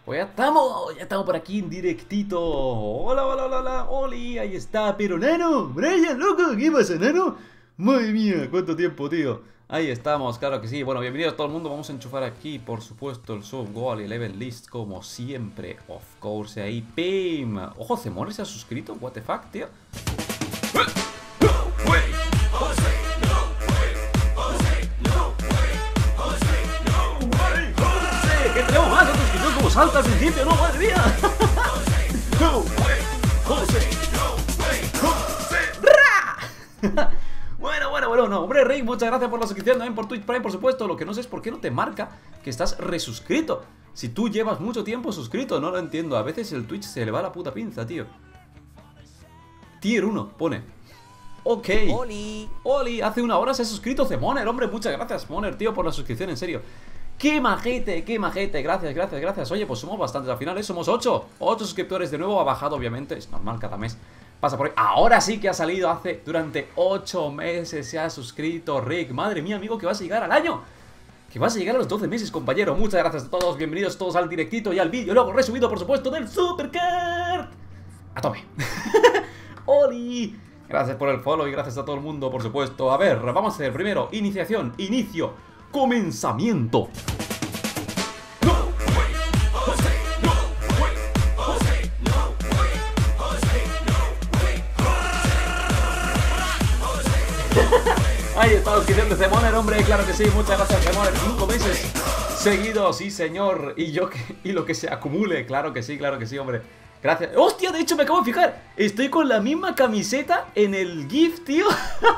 Pues ya estamos por aquí en directito. Hola, hola, hola, hola, Oli, ahí está. Pero Nano, Brian, loco, ¿qué pasa, Nano? Madre mía, cuánto tiempo, tío. Ahí estamos, claro que sí. Bueno, bienvenidos a todo el mundo. Vamos a enchufar aquí, por supuesto, el sub, goal y level list, como siempre. Of course, ahí, ¡pim! Ojo, Zemore se ha suscrito, what the fuck, tío. ¡Que tenemos más! ¡Otros que son como salta al principio! ¡No, madre mía! Bueno, no, hombre, Rick, muchas gracias por la suscripción, también por Twitch Prime, por supuesto. Lo que no sé es por qué no te marca que estás resuscrito. Si tú llevas mucho tiempo suscrito, no lo entiendo. A veces el Twitch se le va la puta pinza, tío. Tier 1, pone. Ok. Oli, hace una hora se ha suscrito Zemoner, hombre, muchas gracias, Moner, tío, por la suscripción, en serio. ¡Qué majete, qué majete! Gracias. Oye, pues somos bastantes al final, ¿eh? Somos 8 suscriptores de nuevo, ha bajado, obviamente. Es normal, cada mes pasa por ahí. Ahora sí que ha salido durante 8 meses se ha suscrito Rick. Madre mía, amigo, que vas a llegar al año. Que vas a llegar a los 12 meses, compañero. Muchas gracias a todos, bienvenidos todos al directito y al vídeo. Luego resubido, por supuesto, del Supercard. A tome. ¡Oli! Gracias por el follow y gracias a todo el mundo, por supuesto. A ver, vamos a hacer primero inicio, comenzamiento. Ahí está la suscripción de Zemoner, hombre, claro que sí, muchas gracias, Zemoner. 5 meses seguidos, sí señor. Y lo que se acumule, claro que sí, hombre. Gracias. ¡Hostia! De hecho me acabo de fijar. Estoy con la misma camiseta en el GIF, tío.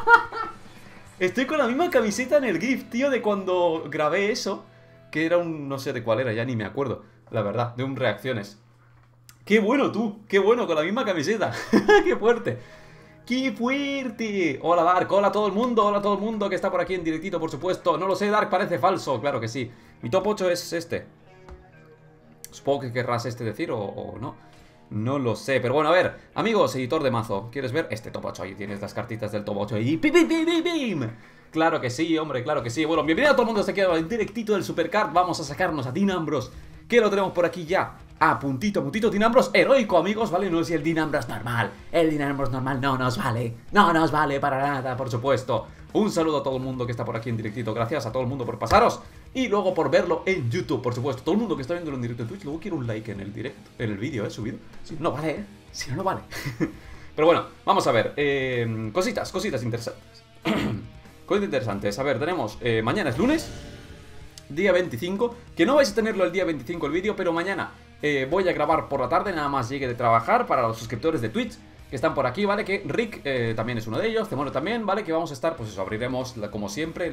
Estoy con la misma camiseta en el GIF, tío, de cuando grabé eso. Que era un... no sé de cuál era, ya ni me acuerdo. La verdad, de un reacciones. ¡Qué bueno tú! ¡Qué bueno! Con la misma camiseta. ¡Qué fuerte! ¡Qué fuerte! Hola Dark, hola a todo el mundo que está por aquí en directito, por supuesto. No lo sé, Dark, parece falso, claro que sí. Mi top 8 es este. Supongo que querrás decir o no. No lo sé, pero bueno, a ver, amigos, editor de mazo, ¿quieres ver? Este top 8, ahí tienes las cartitas del top 8 y ¡pim, pim, pim, pim, pim! Claro que sí, hombre, claro que sí. Bueno, bienvenido a todo el mundo, se queda en directito del Supercard. Vamos a sacarnos a Dean Ambrose, que lo tenemos por aquí ya a puntito, Dean Ambrose heroico, amigos, ¿vale? No es el Dean Ambrose normal. El Dean Ambrose normal no nos vale para nada, por supuesto. Un saludo a todo el mundo que está por aquí en directito. Gracias a todo el mundo por pasaros. Y luego por verlo en YouTube, por supuesto. Todo el mundo que está viéndolo en directo en Twitch, luego quiero un like en el directo, en el vídeo, subido. Si no, no vale, si no, no vale. Pero bueno, vamos a ver. Cositas interesantes. Cositas interesantes. A ver, tenemos... mañana es lunes, día 25. Que no vais a tenerlo el día 25 el vídeo, pero mañana voy a grabar por la tarde, nada más llegue de trabajar, para los suscriptores de Twitch que están por aquí, ¿vale? Que Rick también es uno de ellos, Zemono también, ¿vale? Que vamos a estar, pues eso, abriremos, como siempre,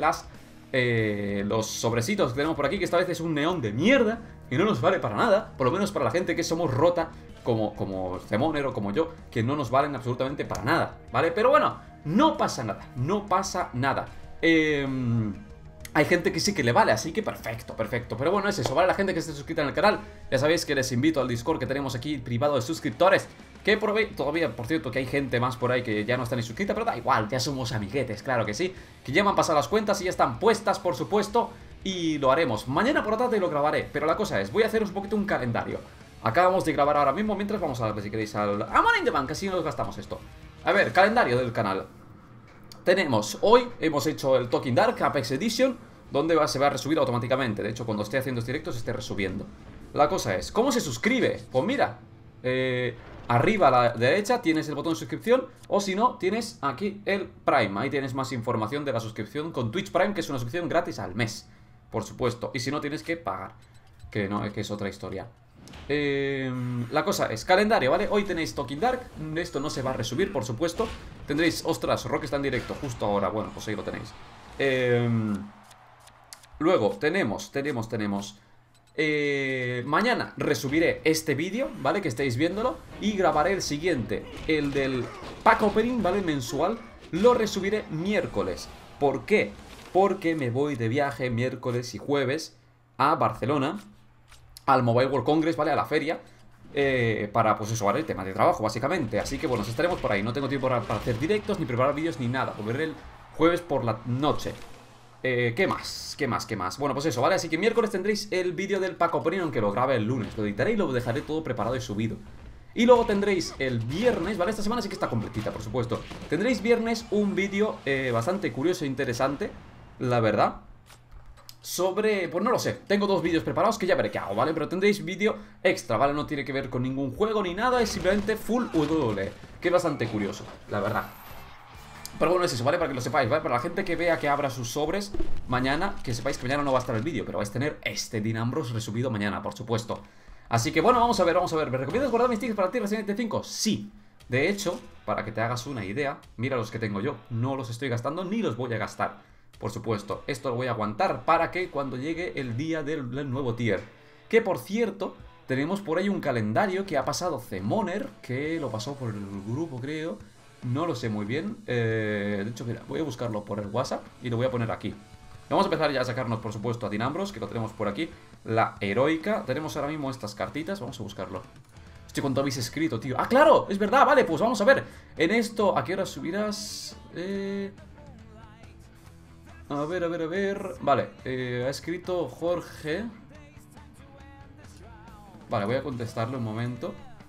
los sobrecitos que tenemos por aquí, que esta vez es un neón de mierda, y no nos vale para nada, por lo menos para la gente que somos rota, como Zemoner o como yo, que no nos valen absolutamente para nada, ¿vale? Pero bueno, no pasa nada. Hay gente que sí que le vale, así que perfecto. Pero bueno, es eso, ¿vale? La gente que esté suscrita en el canal, ya sabéis que les invito al Discord que tenemos aquí, privado de suscriptores. Que todavía, por cierto, que hay gente más por ahí que ya no está ni suscrita, pero da igual, ya somos amiguetes, claro que sí. Que ya me han pasado las cuentas y ya están puestas, por supuesto, y lo haremos. Mañana por la tarde lo grabaré, pero la cosa es, voy a haceros un poquito un calendario. Acabamos de grabar ahora mismo, mientras vamos a darle, si queréis, al Money in the Bank, así nos gastamos esto. A ver, calendario del canal. Tenemos, hoy hemos hecho el Talking Dark Apex Edition, donde se va a resubir automáticamente. De hecho, cuando esté haciendo estos directos, esté resubiendo. La cosa es, ¿cómo se suscribe? Pues mira, arriba a la derecha tienes el botón de suscripción, o si no, tienes aquí el Prime. Ahí tienes más información de la suscripción con Twitch Prime, que es una suscripción gratis al mes, por supuesto. Y si no, tienes que pagar, que no, que es otra historia. La cosa es, calendario, ¿vale? Hoy tenéis Talking Dark, esto no se va a resubir, por supuesto. Tendréis, ostras, Rock está en directo justo ahora, bueno, pues ahí lo tenéis. Luego tenemos mañana resubiré este vídeo, ¿vale? Que estáis viéndolo. Y grabaré el siguiente, el del pack opening, ¿vale? Mensual. Lo resubiré miércoles. ¿Por qué? Porque me voy de viaje miércoles y jueves a Barcelona, al Mobile World Congress, ¿vale? A la feria, para, pues eso, ¿vale? El tema de trabajo, básicamente. Así que, bueno, estaremos por ahí. No tengo tiempo para hacer directos, ni preparar vídeos, ni nada. Volveré el jueves por la noche. ¿Qué más? ¿Qué más? ¿Qué más? Bueno, pues eso, ¿vale? Así que miércoles tendréis el vídeo del Pack Opening, aunque lo grabe el lunes. Lo editaré y lo dejaré todo preparado y subido. Y luego tendréis el viernes, ¿vale? Esta semana sí que está completita, por supuesto. Tendréis viernes un vídeo bastante curioso e interesante, la verdad. Sobre, pues no lo sé, tengo 2 vídeos preparados que ya veré qué hago, ¿vale? Pero tendréis vídeo extra, ¿vale? No tiene que ver con ningún juego ni nada, es simplemente full UW, que es bastante curioso, la verdad. Pero bueno, es eso, ¿vale? Para que lo sepáis, ¿vale? Para la gente que vea que abra sus sobres mañana, que sepáis que mañana no va a estar el vídeo, pero vais a tener este Dean Ambrose resubido mañana, por supuesto. Así que bueno, vamos a ver, vamos a ver. ¿Me recomiendas guardar mis tickets para ti Resident Evil 5? Sí. De hecho, para que te hagas una idea, mira los que tengo yo. No los estoy gastando ni los voy a gastar. Por supuesto, esto lo voy a aguantar para que cuando llegue el día del nuevo tier. Que por cierto, tenemos por ahí un calendario que ha pasado Zemoner, que lo pasó por el grupo, creo. No lo sé muy bien. De hecho, mira, voy a buscarlo por el WhatsApp y lo voy a poner aquí. Vamos a empezar ya a sacarnos, por supuesto, a Dean Ambrose, que lo tenemos por aquí. La heroica. Tenemos ahora mismo estas cartitas. Vamos a buscarlo. Hostia, ¿cuánto habéis escrito, tío? ¡Ah, claro! Es verdad, vale, pues vamos a ver. En esto, ¿a qué hora subirás? A ver, a ver, a ver. Vale, ha escrito Jorge. Vale, voy a contestarle un momento.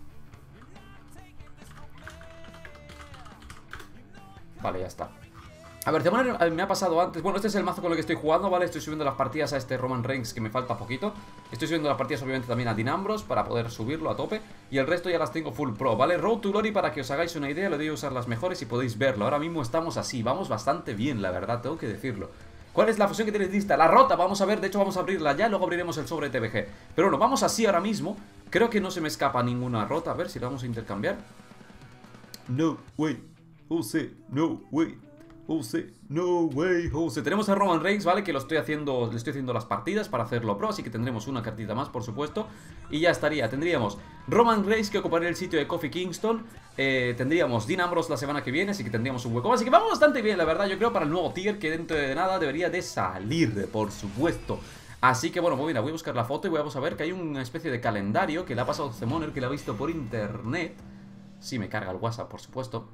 Vale, ya está. A ver, Zemoner me ha pasado antes. Bueno, este es el mazo con el que estoy jugando, ¿vale? Estoy subiendo las partidas a este Roman Reigns, que me falta poquito. Estoy subiendo las partidas, obviamente, también a Dean Ambrose para poder subirlo a tope. Y el resto ya las tengo full pro, ¿vale? Road to Glory, para que os hagáis una idea, le doy a usar las mejores y podéis verlo. Ahora mismo estamos así, vamos bastante bien, la verdad, tengo que decirlo. ¿Cuál es la fusión que tenéis lista? La rota, vamos a ver, de hecho vamos a abrirla ya, luego abriremos el sobre TBG. Pero bueno, vamos así ahora mismo. Creo que no se me escapa ninguna rota, a ver si la vamos a intercambiar. No way, no way. No way, Tenemos a Roman Reigns, ¿vale? Que lo estoy haciendo, le estoy haciendo las partidas para hacerlo pro, así que tendremos una cartita más, por supuesto. Y ya estaría, tendríamos Roman Reigns, que ocuparía el sitio de Kofi Kingston. Tendríamos Dean Ambrose la semana que viene, así que tendríamos un hueco. Así que vamos bastante bien, la verdad, yo creo, para el nuevo tier, que dentro de nada debería de salir, por supuesto. Así que bueno, pues mira, voy a buscar la foto y vamos a ver que hay una especie de calendario que le ha pasado Zemoner, que lo ha visto por internet. Sí, me carga el WhatsApp, por supuesto.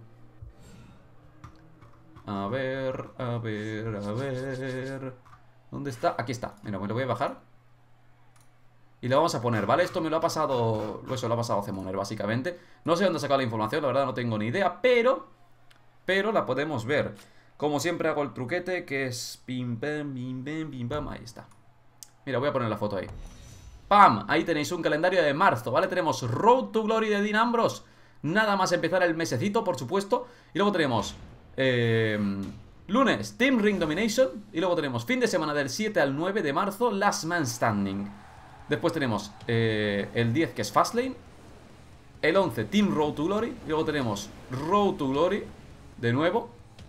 A ver, a ver, a ver. ¿Dónde está? Aquí está. Mira, me lo voy a bajar. Y lo vamos a poner, ¿vale? Esto me lo ha pasado... Eso lo ha pasado Zemoner, básicamente. No sé dónde ha sacado la información, la verdad no tengo ni idea. Pero la podemos ver. Como siempre hago el truquete, que es... Pim, pam, pim, pam, pim, pam. Ahí está. Mira, voy a poner la foto ahí. ¡Pam! Ahí tenéis un calendario de marzo, ¿vale? Tenemos Road to Glory de Dean Ambrose. Nada más empezar el mesecito, por supuesto. Y luego tenemos... lunes, Team Ring Domination. Y luego tenemos fin de semana del 7 al 9 de marzo, Last Man Standing. Después tenemos el 10, que es Fastlane. El 11, Team Road to Glory. Y luego tenemos Road to Glory de nuevo,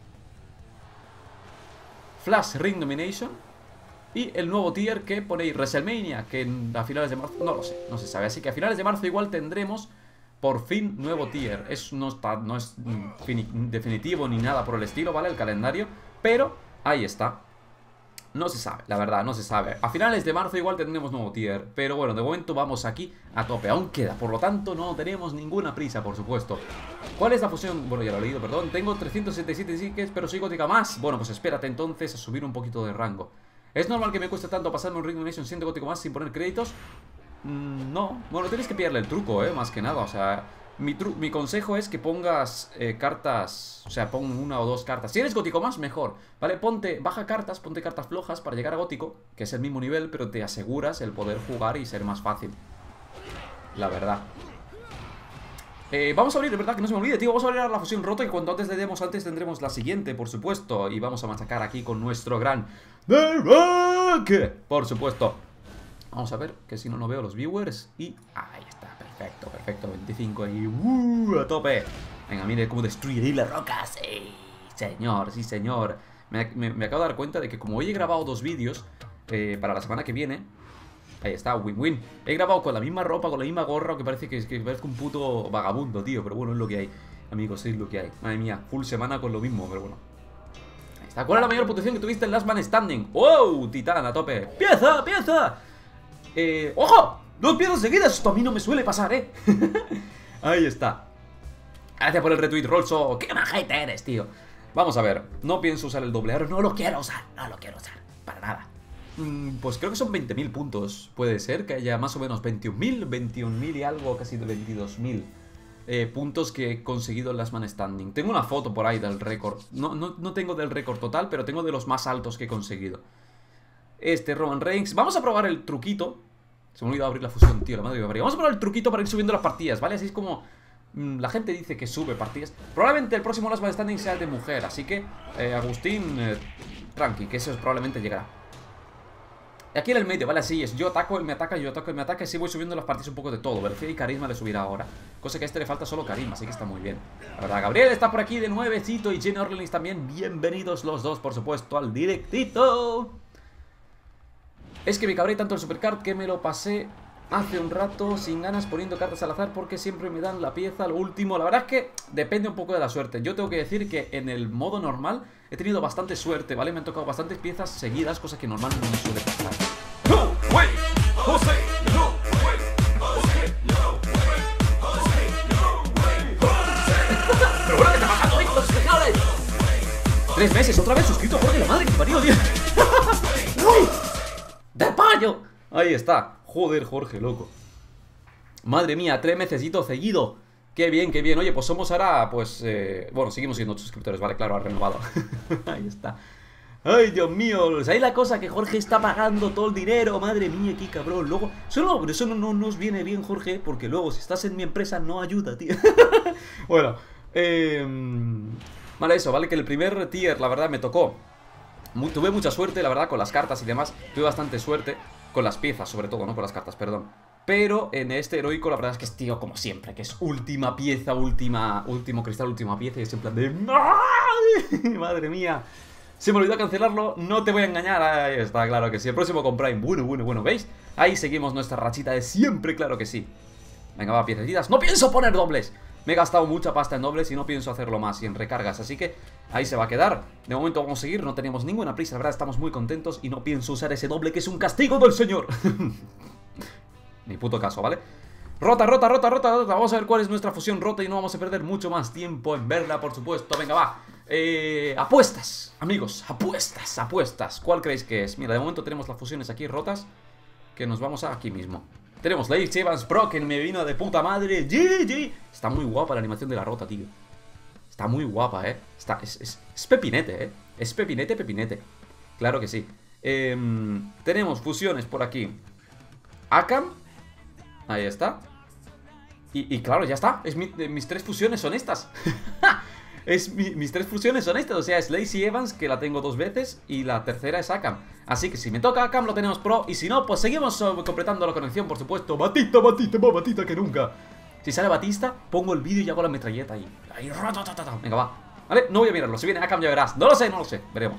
Flash Ring Domination. Y el nuevo tier que ponéis WrestleMania, que a finales de marzo, no lo sé, no se sabe. Así que a finales de marzo igual tendremos por fin nuevo tier. No es definitivo ni nada por el estilo, ¿vale? El calendario, pero ahí está. No se sabe, la verdad, no se sabe. A finales de marzo igual tendremos nuevo tier, pero bueno, de momento vamos aquí a tope. Aún queda, por lo tanto no tenemos ninguna prisa, por supuesto. ¿Cuál es la fusión? Bueno, ya lo he leído, perdón. Tengo 377 tickets, pero soy gótica más. Bueno, pues espérate entonces a subir un poquito de rango. ¿Es normal que me cueste tanto pasarme un Ring Domination siendo gótico más sin poner créditos? No, bueno, tienes que pillarle el truco, más que nada. O sea, mi consejo es que pongas cartas, o sea, pon 1 o 2 cartas. Si eres gótico más, mejor, ¿vale? Baja cartas, ponte cartas flojas para llegar a gótico, que es el mismo nivel, pero te aseguras el poder jugar y ser más fácil, la verdad. Vamos a abrir, es verdad que no se me olvide, tío. Vamos a abrir la fusión rota, y cuanto antes le demos antes tendremos la siguiente, por supuesto. Y vamos a machacar aquí con nuestro gran The Rock, por supuesto. Vamos a ver, que si no, no veo los viewers. Y ahí está, perfecto, perfecto. 25 y a tope. Venga, mire cómo destruiré la roca. Sí, señor, sí, señor. Me acabo de dar cuenta de que como hoy he grabado 2 vídeos para la semana que viene. Ahí está, win-win. He grabado con la misma ropa, con la misma gorra, que parece que parezco un puto vagabundo, tío. Pero bueno, es lo que hay, amigos, es lo que hay. Madre mía, full semana con lo mismo, pero bueno. Ahí está. ¿Cuál es la mayor puntuación que tuviste en Last Man Standing? ¡Wow! Titán, a tope. ¡Pieza, pieza! ¡Ojo! 2 piezas seguidas. Esto a mí no me suele pasar, Ahí está. Gracias por el retweet, Rolso. ¡Qué majete eres, tío! Vamos a ver. No pienso usar el doble aro. No lo quiero usar. No lo quiero usar. para nada. Pues creo que son 20.000 puntos. Puede ser que haya más o menos 21.000 y algo, casi de 22.000 puntos que he conseguido en Last Man Standing. Tengo una foto por ahí del récord. No tengo del récord total, pero tengo de los más altos que he conseguido. Roman Reigns. Vamos a probar el truquito. Se me ha olvidado abrir la fusión, tío, la madre que me parió. Vamos a probar el truquito para ir subiendo las partidas, ¿vale? Así es como la gente dice que sube partidas. Probablemente el próximo Last Man Standing sea de mujer. Así que, Agustín, tranqui, que eso probablemente llegará. Aquí en el medio, ¿vale? Así es, yo ataco, él me ataca, yo ataco, él me ataca. Así voy subiendo las partidas un poco de todo. Velocidad y carisma le subirá ahora. Cosa que a este le falta solo carisma, así que está muy bien. La verdad, Gabriel está por aquí de nuevecito y Jenny Orleans también. Bienvenidos los dos, por supuesto, al directito. Es que me cabré tanto el supercard que me lo pasé hace un rato sin ganas poniendo cartas al azar porque siempre me dan la pieza lo último. La verdad es que depende un poco de la suerte. Yo tengo que decir que en el modo normal he tenido bastante suerte, ¿vale? Me han tocado bastantes piezas seguidas, cosa que normalmente no me suele pasar. No way, José, no way, José, no way, José, no way, José. Pero bueno, ¿qué está pasando hoy con los especiales? 3 meses, otra vez suscrito, Jorge, la madre que parió, tío. ¡Uy! ¡De payo! Ahí está. Joder, Jorge, loco. Madre mía, 3 mesecitos seguido. Qué bien, qué bien. Oye, pues somos ahora, pues, bueno, seguimos siendo 8 suscriptores, vale, claro, ha renovado. Ahí está. Ay, Dios mío, ¿sabéis la cosa? Que Jorge está pagando todo el dinero. Madre mía, qué cabrón. Luego, eso no nos viene bien, Jorge, porque luego si estás en mi empresa no ayuda, tío. Bueno, vale, eso, vale, que el primer tier, la verdad, me tocó. Tuve mucha suerte, la verdad, con las cartas y demás. Tuve bastante suerte con las piezas, sobre todo, no con las cartas, perdón. Pero en este heroico la verdad es que es, tío, como siempre, que es última pieza, último cristal, última pieza. Y es en plan de... ¡Madre mía! Se me olvidó cancelarlo, no te voy a engañar. Ahí está, claro que sí. El próximo con Prime, bueno, ¿veis? Ahí seguimos nuestra rachita de siempre, claro que sí. Venga, va, piececitas. ¡No pienso poner dobles! Me he gastado mucha pasta en dobles y no pienso hacerlo más y en recargas, así que ahí se va a quedar. De momento vamos a seguir, no tenemos ninguna prisa, la verdad, estamos muy contentos y no pienso usar ese doble que es un castigo del señor. Ni puto caso, ¿vale? Rota. Vamos a ver cuál es nuestra fusión rota y no vamos a perder mucho más tiempo en verla, por supuesto. Venga, va. Apuestas, amigos, apuestas. ¿Cuál creéis que es? Mira, de momento tenemos las fusiones aquí rotas, que nos vamos a aquí mismo. Tenemos Lacey Evans Pro, que me vino de puta madre. GG. Está muy guapa la animación de la rota, tío. Está muy guapa, es pepinete, Es pepinete. Claro que sí. Tenemos fusiones por aquí. Akam. Ahí está. Y claro, ya está. Mis 3 fusiones son estas. Mis 3 fusiones son estas. O sea, es Lacey Evans, que la tengo 2 veces, y la tercera es Akam. Así que si me toca Akam lo tenemos pro. Y si no, pues seguimos completando la conexión, por supuesto. Batista, más Batista que nunca. Si sale Batista, pongo el vídeo y hago la metralleta ahí. Venga, va. Vale, no voy a mirarlo. Si viene Akam ya verás. No lo sé. Veremos.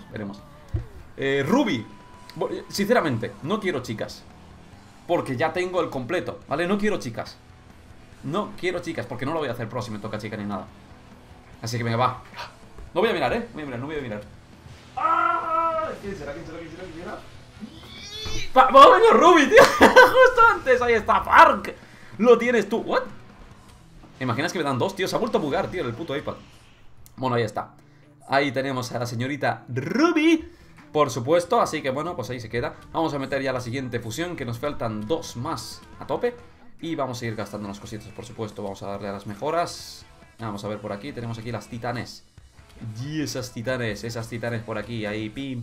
Ruby. Sinceramente, no quiero chicas. Porque ya tengo el completo, ¿vale? No quiero chicas. Porque no lo voy a hacer pro si me toca chica ni nada. Así que venga, va. No voy a mirar, no voy a mirar. ¡Ah! ¿Quién será? ¡Vamos a ver Ruby, tío! Justo antes, ahí está, Park. Lo tienes tú, ¿what? ¿Imaginas que me dan 2, tío? Se ha vuelto a bugar, tío, el puto iPad. Bueno, ahí está. Ahí tenemos a la señorita Ruby, por supuesto, así que bueno, pues ahí se queda. Vamos a meter ya la siguiente fusión, que nos faltan 2 más a tope. Y vamos a ir gastando unas cositas, por supuesto. Vamos a darle a las mejoras. Vamos a ver por aquí, tenemos aquí las titanes. Y esas titanes por aquí. Ahí, pim.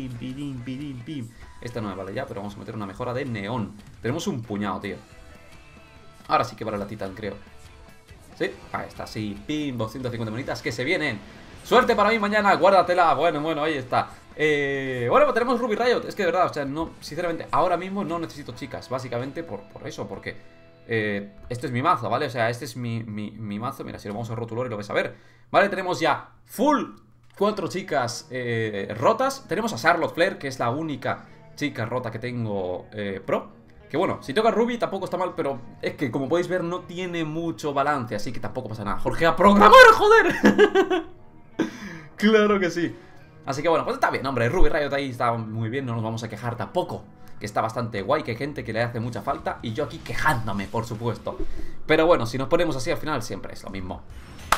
Esta no me vale ya, pero vamos a meter una mejora de neón. Tenemos un puñado, tío. Ahora sí que vale la titán, creo. Sí, ahí está, sí, pim, 250 monitas que se vienen. Suerte para mí mañana, guárdatela. Bueno, ahí está. Bueno, pues tenemos Ruby Riot. Es que de verdad, o sea, no, sinceramente, ahora mismo no necesito chicas. Básicamente por eso, porque este es mi mazo, ¿vale? O sea, este es mi mazo. Mira, si lo vamos a rotular y lo vais a ver. Vale, tenemos ya full 4 chicas rotas. Tenemos a Charlotte Flair, que es la única chica rota que tengo pro. Que bueno, si toca Ruby tampoco está mal, pero es que como podéis ver no tiene mucho balance, así que tampoco pasa nada. Jorge, a programar, joder. Claro que sí. Así que bueno, pues está bien, hombre, Ruby Riot ahí está muy bien, no nos vamos a quejar tampoco. Que está bastante guay, que hay gente que le hace mucha falta. Y yo aquí quejándome, por supuesto. Pero bueno, si nos ponemos así al final siempre es lo mismo.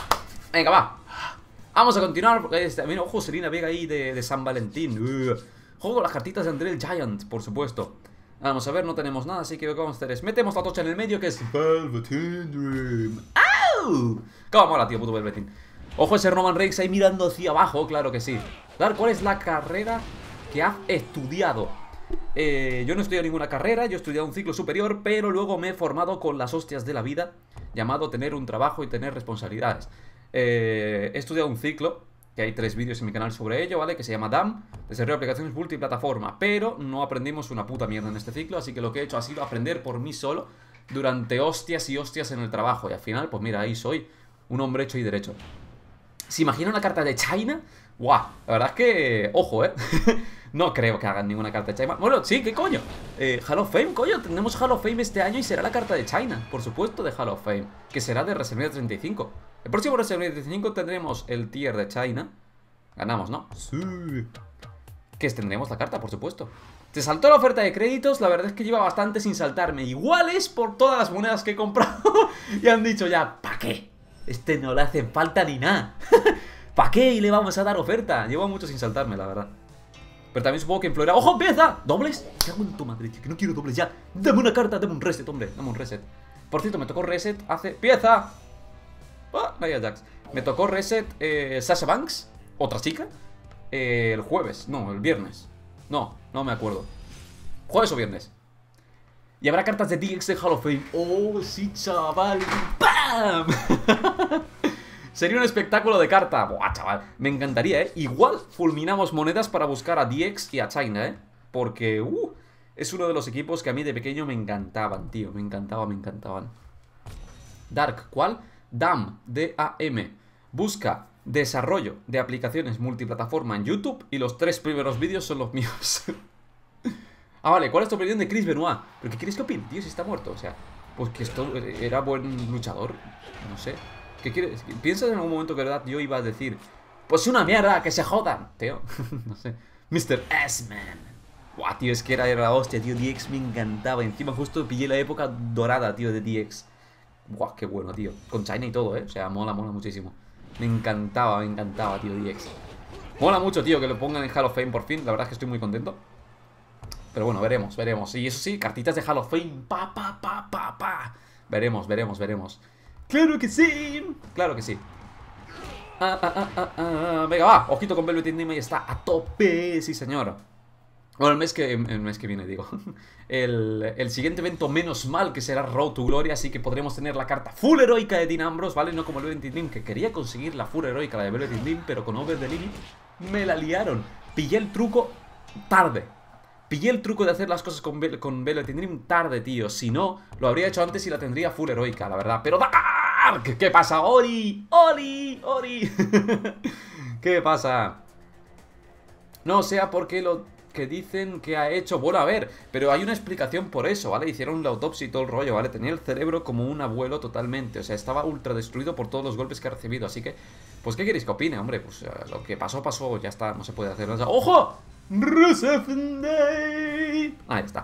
Venga, va. Vamos a continuar, porque mira, ojo, Selena Vega ahí de San Valentín. Juego las cartitas de André el Giant, por supuesto. Vamos a ver, no tenemos nada, así que lo que vamos a hacer es... Metemos la tocha en el medio, que es Velveteen Dream. ¡Au! ¿Cómo mola, tío, puto Velveteen? Ojo ese Roman Reigns ahí mirando hacia abajo, claro que sí. Dar, ¿cuál es la carrera que has estudiado? Yo no he estudiado ninguna carrera, yo he estudiado un ciclo superior, pero luego me he formado con las hostias de la vida, llamado tener un trabajo y tener responsabilidades. He estudiado un ciclo, que hay 3 vídeos en mi canal sobre ello, ¿vale? Que se llama DAM, Desarrollo de Aplicaciones Multiplataforma. Pero no aprendimos una puta mierda en este ciclo, así que lo que he hecho ha sido aprender por mí solo durante hostias y hostias en el trabajo. Y al final, pues mira, ahí soy un hombre hecho y derecho. ¿Se imagina una carta de China? ¡Guau! La verdad es que... Ojo, ¿eh? No creo que hagan ninguna carta de China. Bueno, sí, ¿qué coño? Hall of Fame, coño. Tenemos Hall of Fame este año y será la carta de China. Por supuesto, de Hall of Fame. Que será de WrestleMania 35. El próximo WrestleMania 35 tendremos el tier de China. Ganamos, ¿no? Sí. Que tendremos la carta, por supuesto. Te saltó la oferta de créditos. La verdad es que lleva bastante sin saltarme. Iguales por todas las monedas que he comprado. Y han dicho ya, ¿para qué? No le hace falta ni nada. ¿Para qué? Y le vamos a dar oferta. Llevo mucho sin saltarme, la verdad. Pero también supongo que en Florida... ¡Ojo, empieza! ¿Dobles? ¿Qué hago en tu madre, tío? Que no quiero dobles ya. Dame una carta, dame un reset, hombre. Dame un reset. Por cierto, me tocó reset hace... ¡Pieza! ¡Ah! Nia Jax. Me tocó reset Sasha Banks, otra chica, el jueves. No, el viernes. No me acuerdo. ¿Jueves o viernes? Y habrá cartas de DX de Hall of Fame. ¡Oh, sí, chaval! ¡Bam! Sería un espectáculo de carta. Buah, chaval, me encantaría, ¿eh? Igual fulminamos monedas para buscar a DX y a China, ¿eh? Porque, es uno de los equipos que a mí de pequeño me encantaban, tío. Me encantaban. Dark, ¿cuál? DAM, D-A-M. Busca desarrollo de aplicaciones multiplataforma en YouTube y los 3 primeros vídeos son los míos. Ah, vale, ¿cuál es tu opinión de Chris Benoit? ¿Pero qué quieres que opine, tío, si está muerto? O sea, pues que esto era buen luchador. No sé. ¿Qué quieres? ¿Piensas en algún momento que de verdad yo iba a decir pues una mierda, que se jodan, tío? No sé. Mr. S-Man. Buah, tío, es que era la hostia, tío. DX me encantaba. Encima justo pillé la época dorada, tío, de DX. Buah, qué bueno, tío. Con China y todo, ¿eh? O sea, mola muchísimo. Me encantaba, tío, DX. Mola mucho, tío, que lo pongan en Hall of Fame por fin. La verdad es que estoy muy contento. Pero bueno, veremos. Y eso sí, cartitas de Hall of Fame. Veremos. ¡Claro que sí! Venga, va, ojito con Velveteen Dream, y está a tope, sí señor. Bueno, el mes que viene, digo. El siguiente evento, menos mal, que será Road to Glory, así que podremos tener la carta full heroica de Dean Ambrose, ¿vale? No como el Velveteen Dream, que quería conseguir la full heroica, la de Velveteen Dream, pero con Over the Limit me la liaron. Pillé el truco tarde. Pillé el truco de hacer las cosas con Velveteen Dream tarde, tío. Si no, lo habría hecho antes y la tendría full heroica, la verdad. Pero ¡Dark! ¿Qué pasa? ¡Ori! ¿Qué pasa? No sea porque lo que dicen que ha hecho... Bueno, a ver, pero hay una explicación por eso, ¿vale? Hicieron la autopsia y todo el rollo, ¿vale? Tenía el cerebro como un abuelo totalmente. O sea, estaba ultra destruido por todos los golpes que ha recibido. Así que, pues, ¿qué queréis que opine? Hombre, pues lo que pasó, ya está. No se puede hacer nada. ¡Ojo! Rusev Day. Ahí está.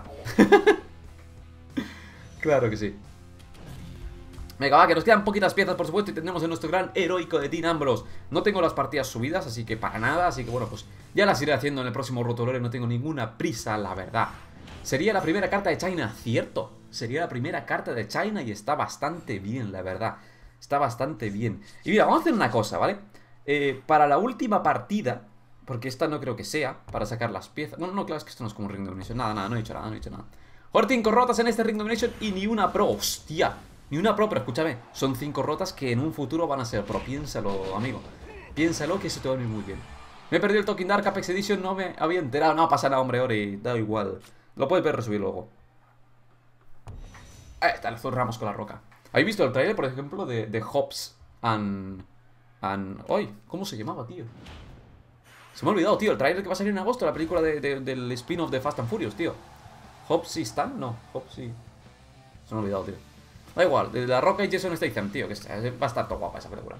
Claro que sí. Venga, va, que nos quedan poquitas piezas, por supuesto, y tendremos en nuestro gran heroico de Dean Ambrose. No tengo las partidas subidas, así que para nada. Así que bueno, pues ya las iré haciendo en el próximo Rotolore. No tengo ninguna prisa, la verdad. Sería la primera carta de China, cierto. Sería la primera carta de China y está bastante bien, la verdad. Está bastante bien. Y mira, vamos a hacer una cosa, ¿vale? Para la última partida, porque esta no creo que sea, para sacar las piezas. No, claro, es que esto no es como un Ring Domination. Nada, no he dicho nada. Jugar 5 rotas en este Ring Domination y ni una pro. Hostia. Ni una pro, pero escúchame, son 5 rotas que en un futuro van a ser pro. Piénsalo, amigo. Piénsalo, que eso te va a venir muy bien. Me he perdido el Talking Dark Apex Edition, no me había enterado. No pasa nada, hombre, Ori, da igual. Lo puedes ver resubir luego. Ahí está, le zurramos con la roca. ¿Habéis visto el trailer, por ejemplo, de Hobbs and... ¡Ay! ¿Cómo se llamaba, tío? Se me ha olvidado, tío, el trailer que va a salir en agosto, la película del spin-off de Fast and Furious, tío. ¿Hobbs y Stan? No, Hobbs y... Se me ha olvidado, tío. Da igual, de La Roca y Jason Statham, tío, que va a estar todo guapa esa película.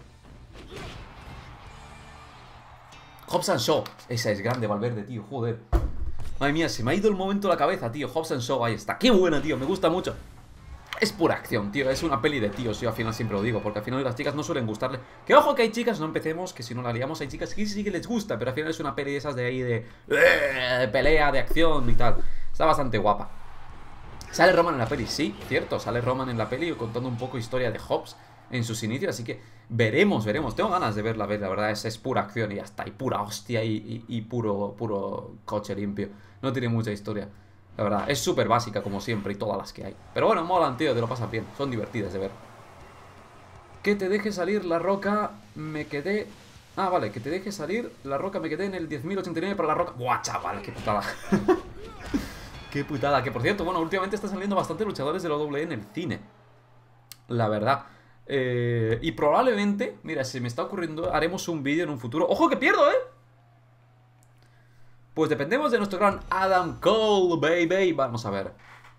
Hobbs and Shaw. Esa es grande, Valverde, tío, joder. Madre mía, se me ha ido el momento a la cabeza, tío. Hobbs and Shaw, ahí está. ¡Qué buena, tío! Me gusta mucho. Es pura acción, tío, es una peli de tíos, yo al final siempre lo digo, porque al final las chicas no suelen gustarle. Que ojo que hay chicas, no empecemos, que si no la liamos, hay chicas que sí que les gusta, pero al final es una peli de esas de ahí de pelea, de acción y tal. Está bastante guapa. Sale Roman en la peli, sí, cierto, sale Roman en la peli contando un poco historia de Hobbs en sus inicios, así que veremos. Tengo ganas de verla, la verdad, es pura acción y ya está, y pura hostia y puro coche limpio. No tiene mucha historia. La verdad, es súper básica como siempre y todas las que hay. Pero bueno, molan, tío, te lo pasas bien. Son divertidas de ver. Que te deje salir la roca, me quedé... Ah, vale, que te deje salir la roca, me quedé en el 10.089 para la roca. Buah, chaval, qué putada. Qué putada. Que por cierto, bueno, últimamente están saliendo bastantes luchadores de la WWE en el cine. La verdad. Y probablemente, mira, se me está ocurriendo, haremos un vídeo en un futuro. ¡Ojo que pierdo, Pues dependemos de nuestro gran Adam Cole, baby. Vamos a ver.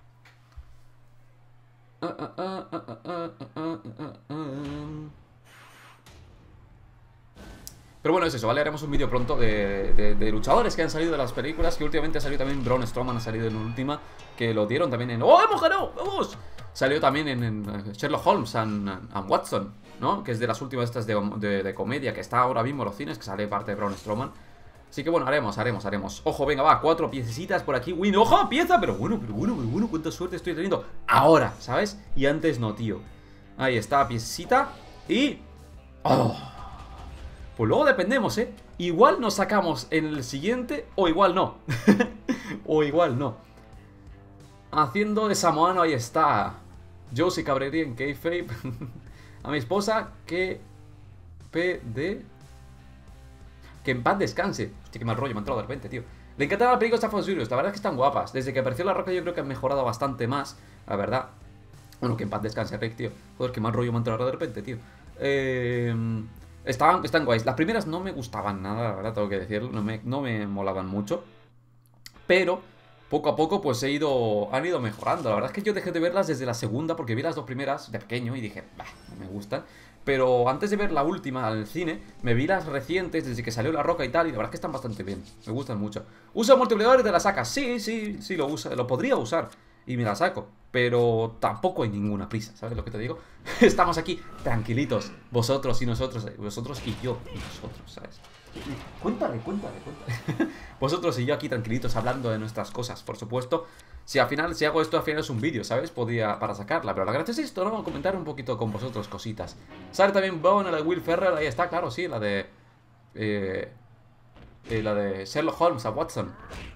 Pero bueno, es eso, ¿vale? Haremos un vídeo pronto de luchadores que han salido de las películas. Que últimamente ha salido también Braun Strowman, ha salido en la última. Que lo dieron también en... ¡Oh, hemos ganado! ¡Vamos! Salió también en Sherlock Holmes and Watson, ¿no? Que es de las últimas estas de comedia. Que está ahora mismo en los cines, que sale parte de Braun Strowman. Así que bueno, haremos. Ojo, venga, va, 4 piececitas por aquí. Win, ojo, pieza, pero bueno, cuánta suerte estoy teniendo ahora, ¿sabes? Y antes no, tío. Ahí está, piecita. Y... ¡oh! Pues luego dependemos, Igual nos sacamos en el siguiente, o igual no. O igual no. Haciendo de samoano, ahí está. Josie Cabrería en Kayfabe. A mi esposa, que... PD... Que en paz descanse. Hostia, qué mal rollo me ha entrado de repente, tío. Le encantaba la película Fast and Furious. La verdad es que están guapas. Desde que apareció La Roca yo creo que han mejorado bastante más. La verdad. Bueno, que en paz descanse, Rick, tío. Joder, qué mal rollo me ha entrado de repente, tío. Están guays. Las primeras no me gustaban nada, la verdad, tengo que decirlo. No me molaban mucho. Pero poco a poco pues han ido mejorando. La verdad es que yo dejé de verlas desde la segunda, porque vi las dos primeras de pequeño y dije, bah, no me gustan. Pero antes de ver la última al cine, me vi las recientes desde que salió La Roca y tal. Y la verdad es que están bastante bien, me gustan mucho. ¿Usa multiplicador y te la sacas? Sí, lo podría usar y me la saco, pero tampoco hay ninguna prisa, ¿sabes lo que te digo? Estamos aquí tranquilitos, vosotros y nosotros, vosotros y yo y nosotros, ¿sabes? Cuéntale. Vosotros y yo aquí tranquilitos hablando de nuestras cosas, por supuesto. Si hago esto, al final es un vídeo, ¿sabes? Para sacarla, pero la gracia es esto, ¿no? Comentar un poquito con vosotros cositas. Sale también Bone, la de Will Ferrell, ahí está, claro, sí, la de Sherlock Holmes a Watson.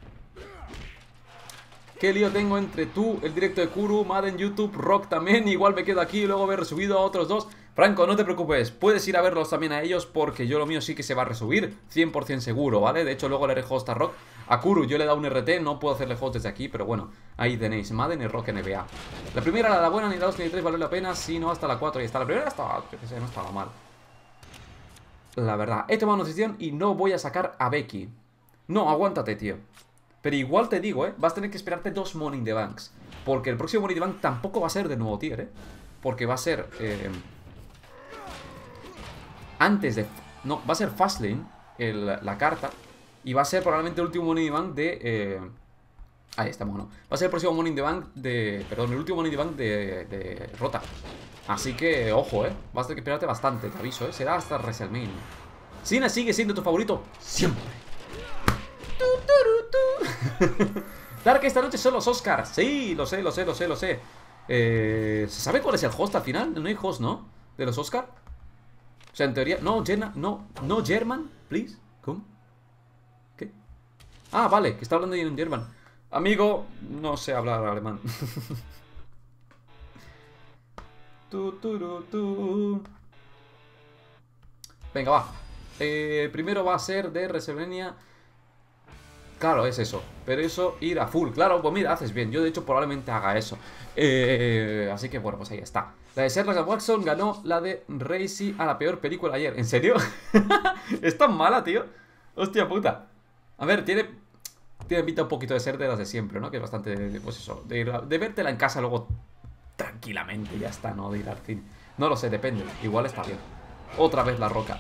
¿Qué lío tengo entre tú, el directo de Kuru, Madden, YouTube, Rock también? Igual me quedo aquí y luego haber resubido a otros dos. Franco, no te preocupes, puedes ir a verlos también a ellos, porque yo lo mío sí que se va a resubir, 100% seguro, ¿vale? De hecho luego le haré host a Rock. A Kuru yo le he dado un RT, no puedo hacerle host desde aquí, pero bueno, ahí tenéis, Madden y Rock NBA. La primera, la buena, ni la 2 ni la 3 valió la pena, si no hasta la 4 y hasta la primera estaba, yo qué sé, no estaba mal. La verdad, he tomado una decisión y no voy a sacar a Becky. No, aguántate, tío. Pero igual te digo, vas a tener que esperarte 2 Money in the Banks. Porque el próximo Money in the Bank tampoco va a ser de nuevo tier, Porque va a ser... antes de... No, va a ser Fastlane, la carta. Y va a ser probablemente el último Money in the Bank de... ahí estamos, ¿no? Va a ser el próximo Money in the Bank de... Perdón, el último Money in the Bank de Rota. Así que, ojo, vas a tener que esperarte bastante, te aviso, Será hasta WrestleMania. Cena sigue siendo tu favorito siempre. Dark, esta noche son los Oscars. Sí, lo sé. ¿Se sabe cuál es el host al final? No hay host, ¿no? De los Oscars. O sea, en teoría... No, German, please. ¿Cómo? ¿Qué? Ah, vale, que está hablando en German. Amigo, no sé hablar alemán. Venga, va. Primero va a ser de WrestleMania. Claro, es eso. Pero eso, ir a full. Claro, pues mira, haces bien. Yo de hecho probablemente haga eso. Así que bueno, pues ahí está. La de Sherlock Watson ganó la de Racy a la peor película ayer. ¿En serio? ¿Es tan mala, tío? Hostia puta. A ver, tiene pinta un poquito de ser de las de siempre, ¿no? Que es bastante, pues eso, de vértela en casa luego tranquilamente, ya está, ¿no? De ir al cine. No lo sé, depende. Igual está bien. Otra vez La Roca.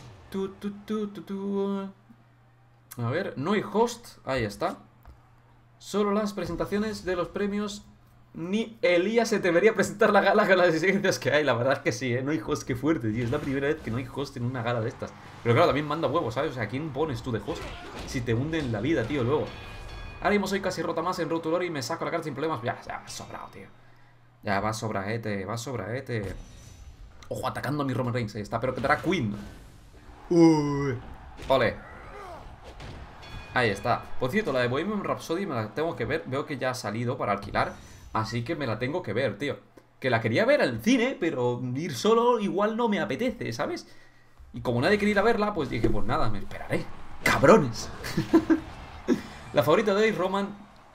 A ver, no hay host. Ahí está. Solo las presentaciones de los premios. Ni Elías se debería presentar la gala con las exigencias que hay. La verdad es que sí, ¿eh? No hay host, qué fuerte, tío. Es la primera vez que no hay host en una gala de estas. Pero claro, también manda huevos, ¿sabes? O sea, ¿quién pones tú de host? Si te hunden la vida, tío, luego. Ahora mismo soy casi rota más en Road to Glory y me saco la carta sin problemas. Ya va sobrado, tío. Ya va sobraete, va sobraete. Ojo, atacando a mi Roman Reigns, ahí está. Pero que dará Queen. Uy. Ole. Ahí está. Por cierto, la de Bohemian Rhapsody me la tengo que ver. Veo que ya ha salido para alquilar. Así que me la tengo que ver, tío. Que la quería ver al cine, pero ir solo igual no me apetece, ¿sabes? Y como nadie quería ir a verla, pues dije, pues nada, me esperaré. ¡Cabrones! La favorita de hoy, Roman.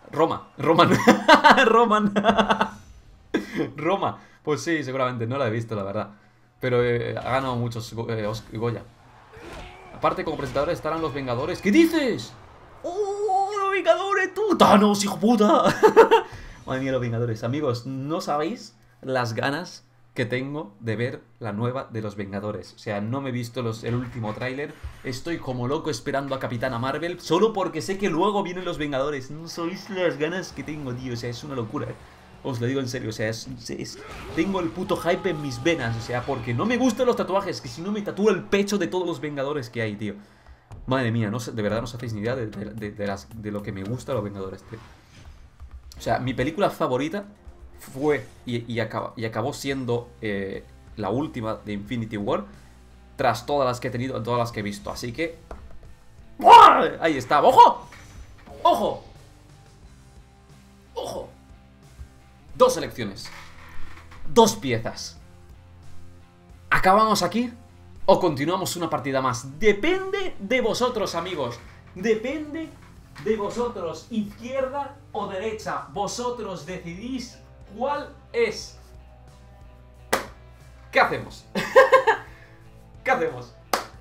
Roma. Pues sí, seguramente, no la he visto, la verdad. Pero ha ganado muchos Goya. Aparte, como presentadores estarán los Vengadores. ¿Qué dices? ¡Oh, los Vengadores, tú! ¡Thanos, hijo puta! Madre mía, los Vengadores. Amigos, no sabéis las ganas que tengo de ver la nueva de los Vengadores. O sea, no me he visto el último tráiler. Estoy como loco esperando a Capitana Marvel. Solo porque sé que luego vienen los Vengadores. No sabéis las ganas que tengo, tío. O sea, es una locura, ¿eh? Os lo digo en serio, o sea, tengo el puto hype en mis venas, o sea, porque no me gustan los tatuajes, que si no me tatúo el pecho de todos los Vengadores que hay, tío. Madre mía, no, de verdad no os hacéis ni idea de lo que me gusta de los Vengadores, tío. O sea, mi película favorita fue y acabó siendo la última de Infinity War, tras todas las que he tenido, todas las que he visto, así que... ¡Buah! Ahí está, ¡ojo! ¡Ojo! ¡Ojo! Dos selecciones. Dos piezas. ¿Acabamos aquí? ¿O continuamos una partida más? Depende de vosotros, amigos. Depende de vosotros. Izquierda o derecha. Vosotros decidís cuál es. ¿Qué hacemos? ¿Qué hacemos?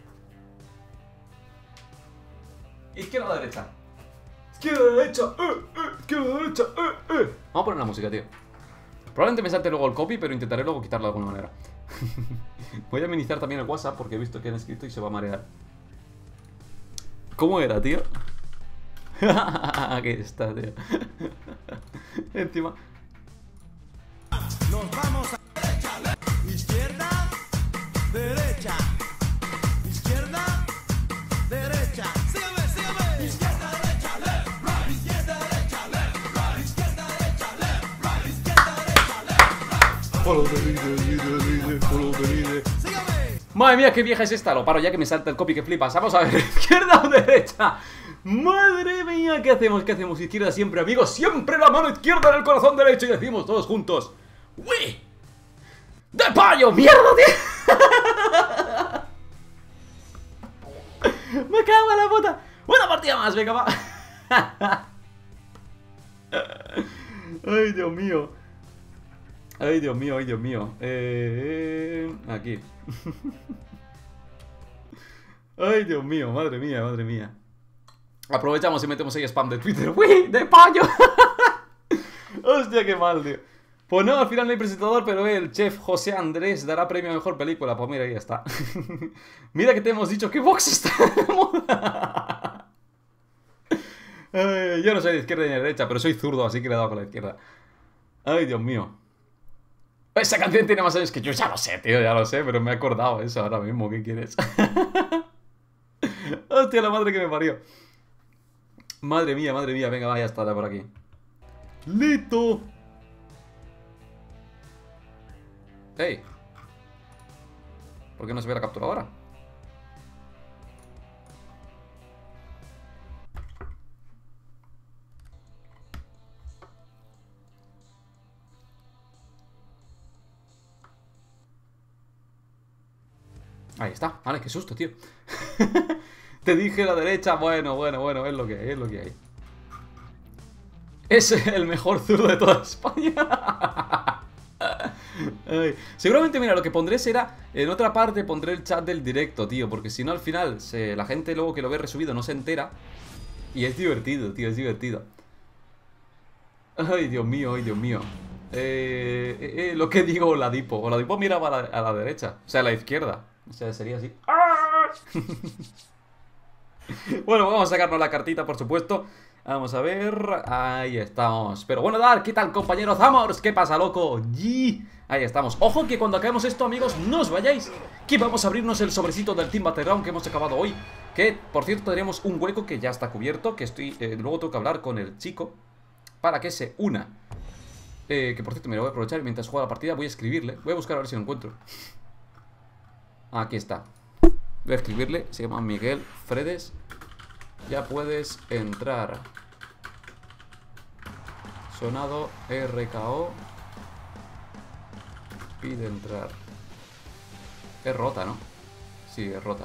¿Izquierda o derecha? Izquierda, derecha, izquierda, derecha, Vamos a poner la música, tío. Probablemente me salte luego el copy, pero intentaré luego quitarlo de alguna manera. Voy a administrar también el WhatsApp porque he visto que han escrito y se va a marear. ¿Cómo era, tío? Aquí está, tío. Encima. Nos vamos a derecha, izquierda, derecha, izquierda, derecha. Sígueme, sígueme. Izquierda, derecha, left, right. Izquierda, derecha, left, right. Izquierda, derecha, left, right. Izquierda, derecha, left, right. Follow the leader, follow the leader. Sígueme. Madre mía, qué vieja es esta. Lo paro ya que me salta el copy que flipas. Vamos a ver, izquierda o derecha. Madre mía, ¿qué hacemos? ¿Qué hacemos? Izquierda siempre, amigos. Siempre la mano izquierda en el corazón derecho. Y decimos todos juntos: ¡Uy! ¡De payo! ¡Mierda, tío! ¡Me cago en la puta! ¡Una partida más! Venga, va. ¡Ay, Dios mío! ¡Ay, Dios mío! ¡Ay, Dios mío! Aquí. ¡Ay, Dios mío! ¡Madre mía! ¡Madre mía! Aprovechamos y metemos ahí spam de Twitter. ¡Uy! ¡De payo! ¡Hostia, qué mal, tío! Pues no, al final no hay presentador, pero el chef José Andrés dará premio a mejor película. Pues mira, ahí está. Mira que te hemos dicho que Vox está de moda. Yo no soy de izquierda ni de derecha, pero soy zurdo, así que le he dado con la izquierda. Ay, Dios mío. Esa canción tiene más años que yo. Ya lo sé, tío, ya lo sé, pero me he acordado eso ahora mismo. ¿Qué quieres? Hostia, la madre que me parió. Madre mía, venga, vaya, está de por aquí. ¡Listo! ¡Ey! ¿Por qué no se ve la captura ahora? Ahí está. Vale, qué susto, tío. Te dije la derecha. Bueno, es lo que hay, es lo que hay. Es el mejor zurdo de toda España. Ay. Seguramente, mira, lo que pondré será... En otra parte pondré el chat del directo, tío. Porque si no, al final, la gente luego que lo ve resubido no se entera. Y es divertido, tío, es divertido. Ay, Dios mío, ay, Dios mío. Lo que digo, Oladipo. Oladipo miraba a la derecha. O sea, a la izquierda. O sea, sería así. Bueno, vamos a sacarnos la cartita, por supuesto. Vamos a ver, ahí estamos. Pero bueno, Dark, ¿qué tal, compañeros? ¡Vamos! ¿Qué pasa, loco? ¡Yi! Ahí estamos. Ojo que cuando acabemos esto, amigos, no os vayáis, que vamos a abrirnos el sobrecito del Team Battleground que hemos acabado hoy. Que, por cierto, tenemos un hueco que ya está cubierto, que estoy... luego tengo que hablar con el chico para que se una. Que, por cierto, me lo voy a aprovechar y mientras juega la partida voy a escribirle. Voy a buscar a ver si lo encuentro. Aquí está. Voy a escribirle, se llama Miguel Fredes. Ya puedes entrar. Sonado RKO. Pide entrar. Es rota, ¿no? Sí, es rota.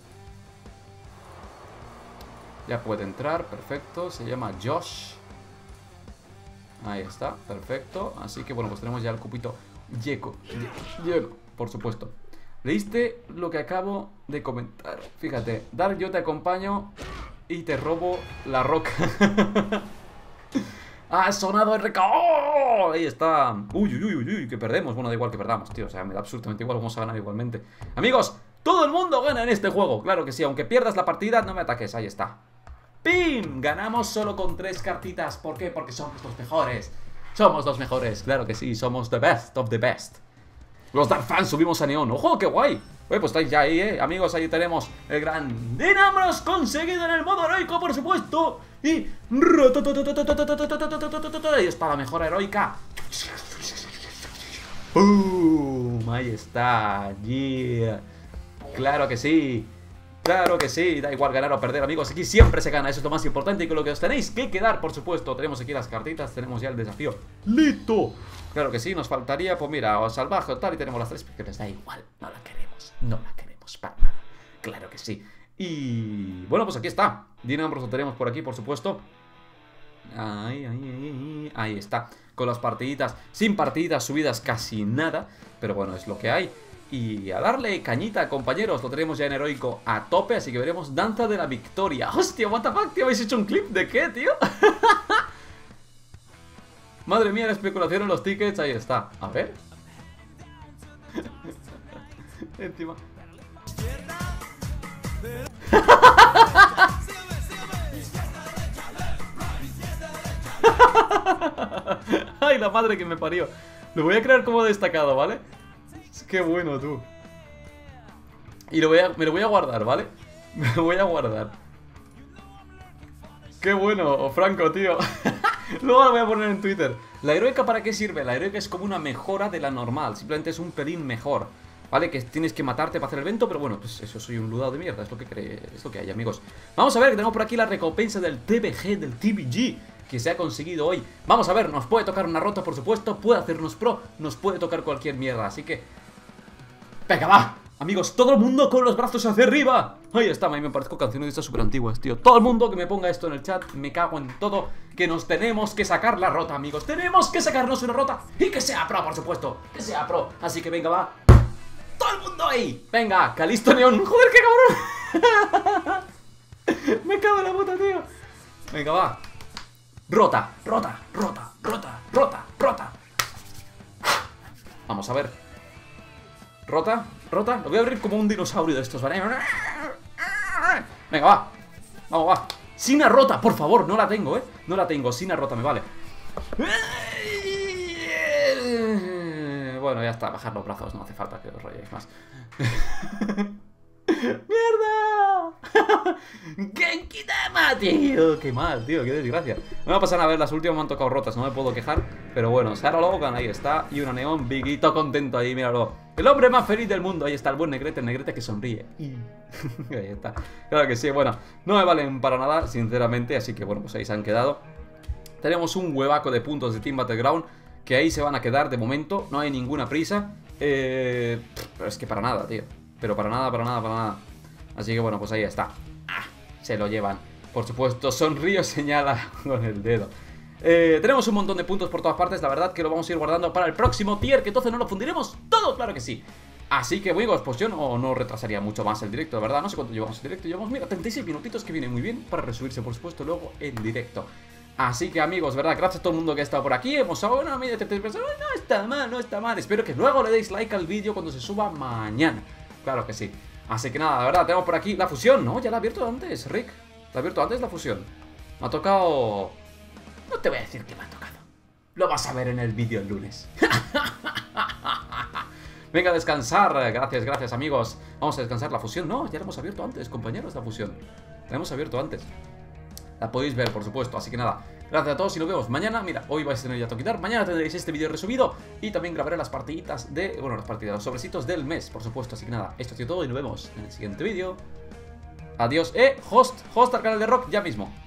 Ya puede entrar, perfecto. Se llama Josh. Ahí está, perfecto. Así que bueno, pues tenemos ya el cupito lleno, por supuesto. ¿Leíste lo que acabo de comentar? Fíjate, Dark, yo te acompaño y te robo la roca. ¡Ah, sonado RKO! Ahí está. Uy, uy, uy, uy, que perdemos. Bueno, da igual que perdamos, tío. O sea, me da absolutamente igual, vamos a ganar igualmente. Amigos, todo el mundo gana en este juego. Claro que sí, aunque pierdas la partida, no me ataques. Ahí está. ¡Pim! Ganamos solo con 3 cartitas. ¿Por qué? Porque somos los mejores. Somos los mejores, claro que sí. Somos the best of the best. Los Dark Fans subimos a Neón. ¡Ojo, qué guay! Pues estáis ya ahí, amigos, ahí tenemos el gran Dinambros conseguido en el modo heroico, por supuesto. Y... ahí está la mejora heroica. ¡Boom! Ahí está. Yeah. Claro que sí. Claro que sí, da igual ganar o perder, amigos, aquí siempre se gana, eso es lo más importante y con lo que os tenéis que quedar, por supuesto. Tenemos aquí las cartitas, tenemos ya el desafío ¡listo! Claro que sí, nos faltaría, pues mira, o salvaje o tal, y tenemos las 3, porque nos da igual, no la queremos para nada, claro que sí. Y bueno, pues aquí está, Dinambros lo tenemos por aquí, por supuesto. Ahí está, con las partiditas, sin partiditas subidas casi nada, pero bueno, es lo que hay. Y a darle cañita, compañeros. Lo tenemos ya en heroico a tope, así que veremos Danza de la Victoria. ¡Hostia, what the fuck, tío! ¿Habéis hecho un clip de qué, tío? Madre mía, la especulación en los tickets. Ahí está, a ver. Encima. Ay, la madre que me parió. Lo voy a crear como destacado, ¿vale? Qué bueno, tú. Y me lo voy a guardar, ¿vale? Me lo voy a guardar. Qué bueno, Franco, tío. Luego lo voy a poner en Twitter. ¿La heroica para qué sirve? La heroica es como una mejora de la normal. Simplemente es un pelín mejor, ¿vale? Que tienes que matarte para hacer el evento. Pero bueno, pues eso, soy un ludado de mierda. Es lo que hay, amigos. Vamos a ver que tenemos por aquí la recompensa del TBG, del TBG, que se ha conseguido hoy. Vamos a ver, nos puede tocar una rota, por supuesto. Puede hacernos pro, nos puede tocar cualquier mierda. Así que... venga, va, amigos, todo el mundo con los brazos hacia arriba. Ahí está, a mí me parezco canciones de estas súper antiguas, tío. Todo el mundo que me ponga esto en el chat, me cago en todo. Que nos tenemos que sacar la rota, amigos. Tenemos que sacarnos una rota. Y que sea pro, por supuesto, que sea pro. Así que venga, va, todo el mundo ahí. Venga, Calisto Neón, joder, qué cabrón. Me cago en la puta, tío. Venga, va. Rota, rota, rota, rota, rota, rota. Vamos a ver. Rota, rota. Lo voy a abrir como un dinosaurio de estos, ¿vale? Venga, va. Vamos, va. Sina rota, por favor, no la tengo, ¿eh? No la tengo, Sina rota, me vale. Bueno, ya está, bajar los brazos, no hace falta que os rayéis más. ¡Mierda! ¡Genki Dama, tío! ¡Qué mal, tío! ¡Qué desgracia! No me pasa nada, a ver, las últimas me han tocado rotas, no me puedo quejar. Pero bueno, Sarah Logan, ahí está. Y una Neón, Biguito contento ahí, míralo. El hombre más feliz del mundo, ahí está el buen negrete, el negrete que sonríe. Ahí está. Claro que sí, bueno, no me valen para nada, sinceramente. Así que bueno, pues ahí se han quedado. Tenemos un huevaco de puntos de Team Battleground, que ahí se van a quedar de momento, no hay ninguna prisa. Pero es que para nada, tío. Pero para nada, para nada, para nada. Así que bueno, pues ahí está. Se lo llevan. Por supuesto, sonrío, señala con el dedo. Tenemos un montón de puntos por todas partes. La verdad que lo vamos a ir guardando para el próximo tier, que entonces no lo fundiremos todo, claro que sí. Así que, amigos, pues yo no retrasaría mucho más el directo, de verdad. No sé cuánto llevamos el directo. Llevamos, mira, 36 minutitos, que viene muy bien para resubirse, por supuesto, luego en directo. Así que, amigos, ¿verdad? Gracias a todo el mundo que ha estado por aquí. Hemos hablado una media de 33 personas. No está mal, no está mal. Espero que luego le deis like al vídeo cuando se suba mañana. Claro que sí. Así que nada, la verdad, tenemos por aquí la fusión, ¿no? Ya la he abierto antes, Rick. La he abierto antes la fusión. Me ha tocado... No te voy a decir que me ha tocado. Lo vas a ver en el vídeo el lunes. Venga a descansar. Gracias, gracias, amigos. Vamos a descansar. La fusión, no, ya la hemos abierto antes, compañeros, la fusión. La hemos abierto antes. La podéis ver, por supuesto. Así que nada, gracias a todos y nos vemos mañana. Mira, hoy vais a tener ya Toquitar. Mañana tendréis este vídeo resubido. Y también grabaré las partiditas de... Bueno, las partidas, los sobrecitos del mes, por supuesto. Así que nada, esto ha sido todo y nos vemos en el siguiente vídeo. Adiós. Host al canal de Rock ya mismo.